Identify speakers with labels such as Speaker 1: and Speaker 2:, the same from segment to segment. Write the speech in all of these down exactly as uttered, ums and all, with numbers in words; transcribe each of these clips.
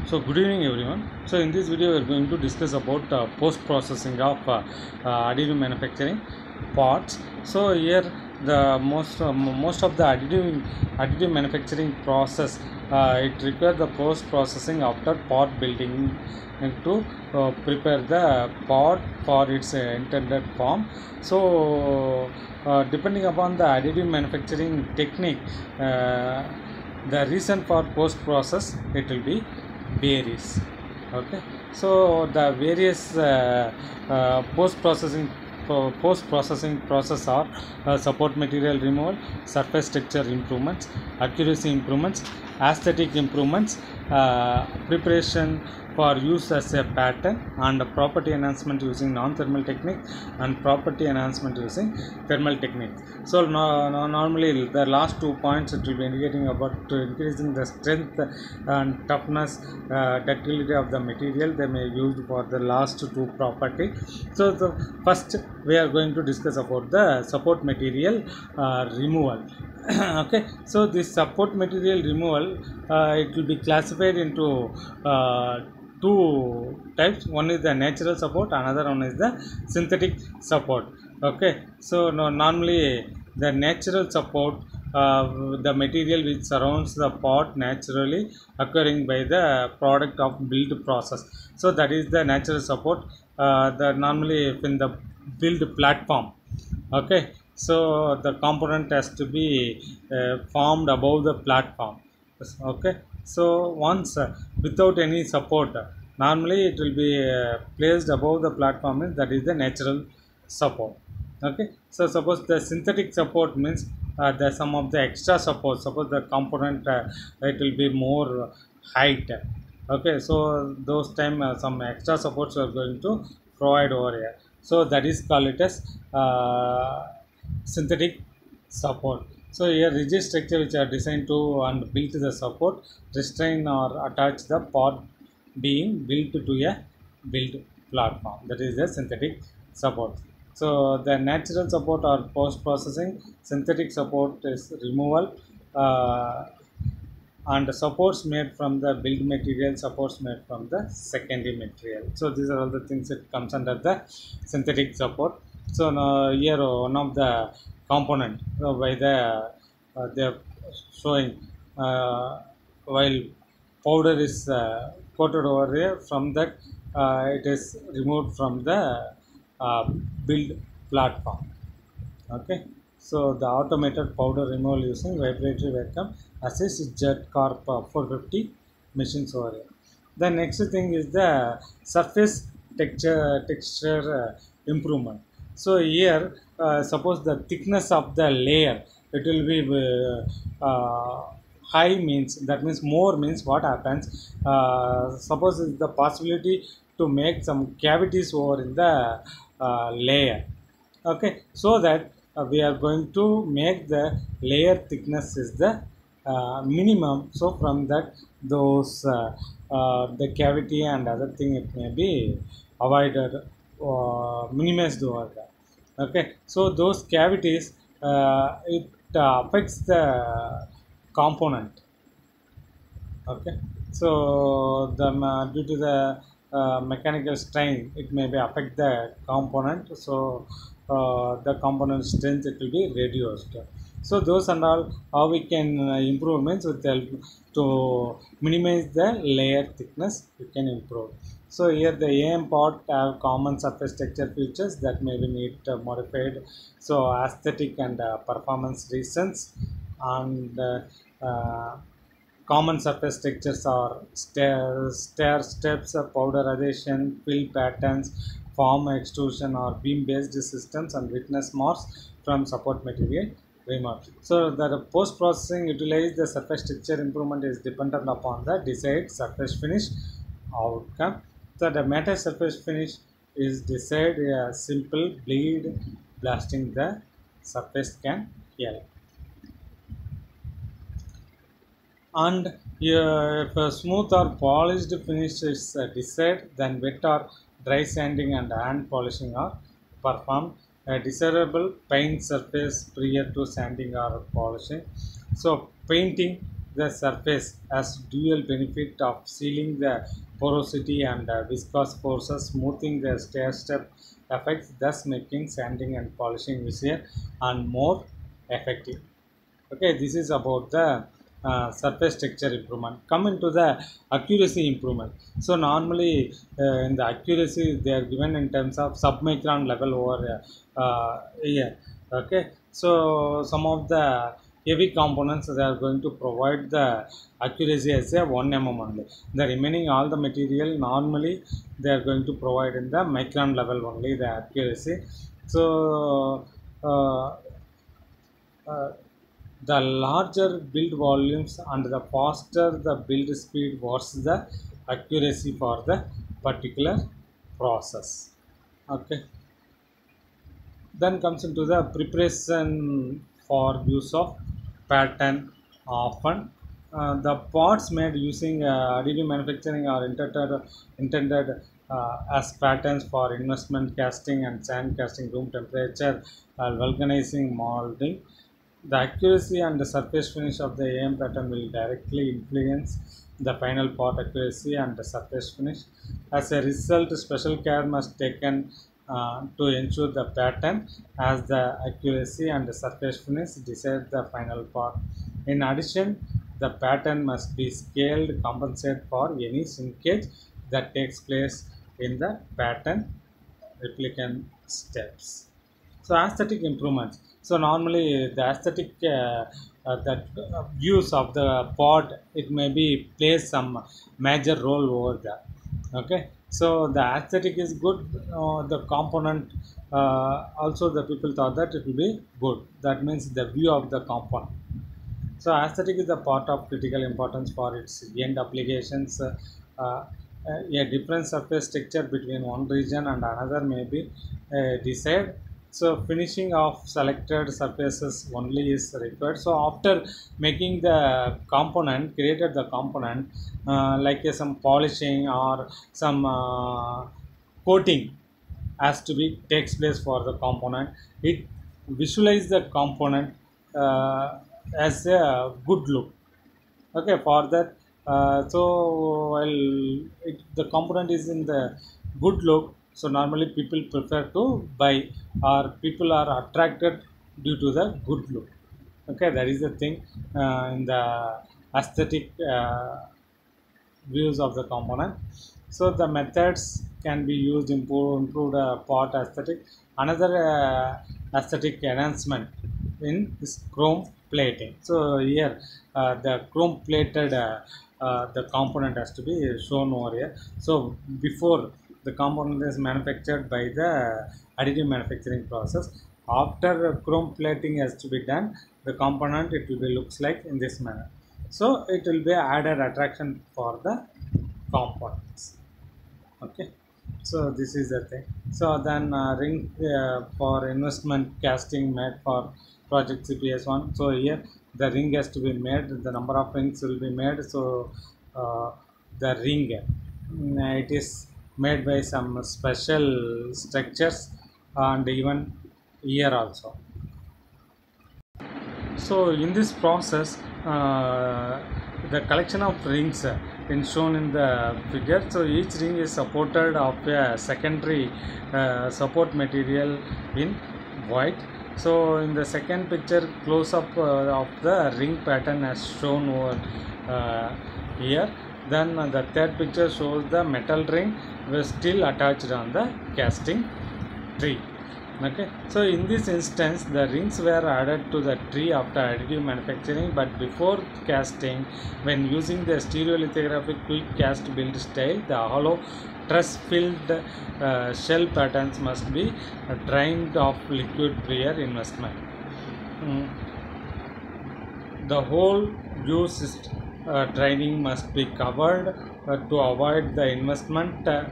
Speaker 1: So good evening everyone. So in this video we are going to discuss about uh, post processing of uh, uh, additive manufacturing parts. So here the most uh, mo- most of the additive additive manufacturing process, uh, it requires the post processing after part building and to uh, prepare the part for its uh, intended form. So uh, depending upon the additive manufacturing technique, uh, the reason for post process it will be varies. Okay, so the various uh, uh, post processing post processing process are uh, support material removal, surface texture improvements, accuracy improvements, aesthetic improvements, uh, preparation for use as a pattern, and property enhancement using non-thermal technique and property enhancement using thermal technique. So no, no, normally the last two points it will be indicating about to increasing the strength and toughness, uh, ductility of the material. They may use for the last two property. So the first we are going to discuss about the support material uh, removal. Okay, so this support material removal, uh, it will be classified into uh, two types. One is the natural support, another one is the synthetic support. Okay, so no, normally the natural support, uh, the material which surrounds the part naturally occurring by the product of build process. So that is the natural support, uh, the normally in the build platform. Okay, so the component has to be uh, formed above the platform. Okay, so once uh, without any support, uh, normally it will be uh, placed above the platform, is that is the natural support. Okay, so suppose the synthetic support means uh, the some of the extra support. Suppose the component, uh, it will be more height. Okay, so those time uh, some extra supports are going to provide over here. So that is called it as uh, synthetic support. So here rigid structure which are designed to and built to the support, restrain or attach the part being built to a build platform. That is the synthetic support. So the natural support or post processing, synthetic support is removal, uh, and the supports made from the build material, supports made from the secondary material. So these are all the things that comes under the synthetic support. So now here uh, one of the component, uh, by the uh, they are showing, uh, while powder is uh, coated over here, from that uh, it is removed from the uh, build platform. Okay, so the automated powder removal using vibratory vacuum assist jet corp uh, four fifty machines over here. The next thing is the surface texture texture uh, improvement. So here, uh, suppose the thickness of the layer, it will be uh, uh, high, means that means more, means what happens, uh, suppose is the possibility to make some cavities over in the uh, layer. Okay, so that uh, we are going to make the layer thickness is the uh, minimum. So from that, those uh, uh, the cavity and other thing, it may be avoided or minimized over there. Okay, so those cavities, uh, it uh, affects the component. Okay, so the uh, due to the uh, mechanical strain, it may be affect the component. So uh, the component strength, it will be reduced. So those and all, how we can uh, improve means with help to minimize the layer thickness, we can improve. So here the A M part have common surface texture features that may be need uh, modified. So aesthetic and uh, performance reasons, and uh, uh, common surface textures are stair, stair steps, uh, powder adhesion, fill patterns, form extrusion or beam based systems, and witness marks from support material removal. So the post processing utilize the surface texture improvement is dependent upon the desired surface finish outcome. So the matter surface finish is desired a simple bleed blasting the surface can help. And uh, if a smooth or polished finish is uh, desired, then wet or dry sanding and hand polishing are performed. A desirable paint surface prior to sanding or polishing. So painting the surface has dual benefit of sealing the porosity and uh, viscous forces, smoothing the stair-step effects, thus making sanding and polishing easier and more effective. Okay, this is about the uh, surface texture improvement. Come into the accuracy improvement. So normally uh, in the accuracy they are given in terms of submicron level over uh, uh, here. Okay, so some of the heavy components they are going to provide the accuracy as a one millimeter only. The remaining all the material normally they are going to provide in the micron level only the accuracy. So uh, uh, the larger build volumes and the faster the build speed was the accuracy for the particular process. Okay, then comes into the preparation for use of pattern. Often uh, the parts made using uh, additive manufacturing are intended, intended uh, as patterns for investment casting and sand casting, room temperature, uh, vulcanizing, molding. The accuracy and the surface finish of the A M pattern will directly influence the final part accuracy and the surface finish. As a result, special care must be taken uh, to ensure the pattern as the accuracy and the surface finish decide the final part. In addition, the pattern must be scaled to compensate for any shrinkage that takes place in the pattern replicant steps. So aesthetic improvements. So normally the aesthetic uh, uh, that uh, views of the pod, it may be plays some major role over there. Okay, so the aesthetic is good. Uh, the component uh, also the people thought that it will be good. That means the view of the component. So aesthetic is a part of critical importance for its end applications. Uh, uh, a different surface texture between one region and another may be uh, desired. So finishing of selected surfaces only is required. So after making the component, created the component, uh, like uh, some polishing or some uh, coating has to be takes place for the component. It visualize the component uh, as a good look. Okay, for that uh, so while it, the component is in the good look, so normally people prefer to buy or people are attracted due to the good look. Okay, that is the thing uh, in the aesthetic uh, views of the component. So the methods can be used to improve, improve the part aesthetic. Another uh, aesthetic enhancement in is chrome plating. So here uh, the chrome plated uh, uh, the component has to be shown over here. So before the component is manufactured by the additive manufacturing process, after chrome plating has to be done, the component it will be looks like in this manner. So it will be added attraction for the components. Okay, so this is the thing. So then uh, ring uh, for investment casting made for project C P S one. So here the ring has to be made, the number of rings will be made. So uh, the ring uh, it is made by some special structures and even here also. So in this process uh, the collection of rings uh, is shown in the figure. So each ring is supported of a secondary uh, support material in white. So in the second picture, close up uh, of the ring pattern as shown over uh, here. Then uh, the third picture shows the metal ring was still attached on the casting tree. Okay, so in this instance the rings were added to the tree after additive manufacturing, but before casting, when using the stereolithographic quick cast build style, the hollow truss filled uh, shell patterns must be uh, drained of liquid prior investment. Mm. The whole use uh, draining must be covered uh, to avoid the investment uh,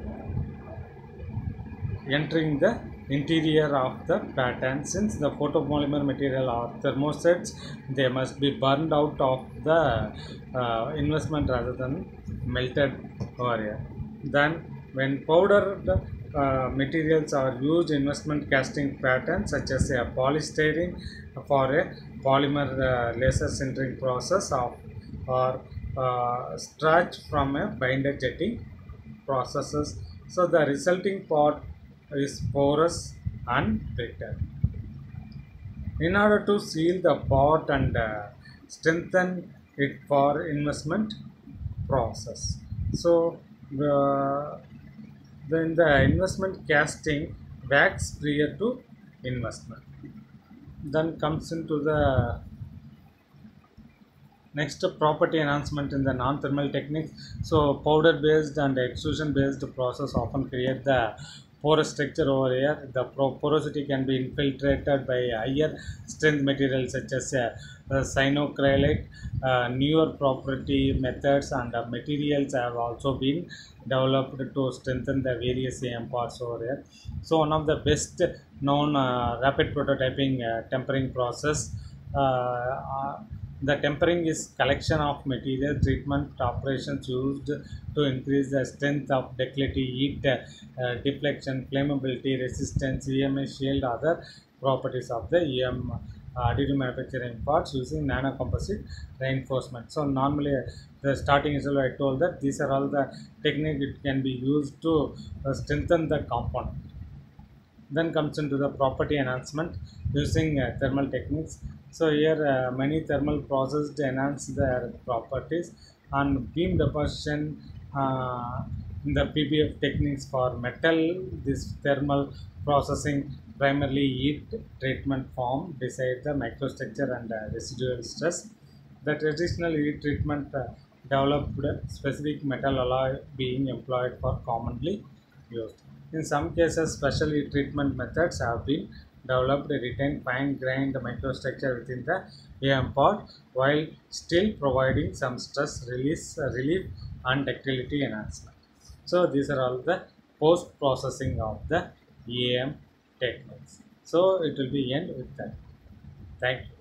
Speaker 1: entering the interior of the pattern. Since the photopolymer material are thermosets, they must be burned out of the uh, investment rather than melted over here. Then when powdered uh, materials are used, investment casting patterns such as a polystyrene for a polymer uh, laser sintering process of or uh, starch from a binder jetting processes. So the resulting pot is porous and brittle. In order to seal the pot and uh, strengthen it for investment process. So the then the investment casting wax prior to investment. Then comes into the next property enhancement in the non-thermal techniques. So powder based and extrusion based process often create the porous structure over here. The porosity can be infiltrated by higher strength materials such as uh, uh, cyanoacrylate. Uh, newer property methods and uh, materials have also been developed to strengthen the various A M parts over here. So one of the best known uh, rapid prototyping uh, tempering process. Uh, uh, the tempering is collection of material treatment operations used to increase the strength of ductility, heat, uh, deflection, flammability, resistance, E M A shield, other properties of the E M uh, additive manufacturing parts using nanocomposite reinforcement. So normally uh, the starting is I told that these are all the technique it can be used to uh, strengthen the component. Then comes into the property enhancement using uh, thermal techniques. So here uh, many thermal processes to enhance their properties, and beam deposition uh, in the P B F techniques for metal. This thermal processing primarily heat treatment form decide the microstructure and uh, residual stress. The traditional heat treatment uh, developed specific metal alloy being employed for commonly used. In some cases, special heat treatment methods have been developed to retain fine-grained microstructure within the A M pod while still providing some stress release, uh, relief and ductility enhancement. So these are all the post-processing of the E A M techniques. So it will be end with that. Thank you.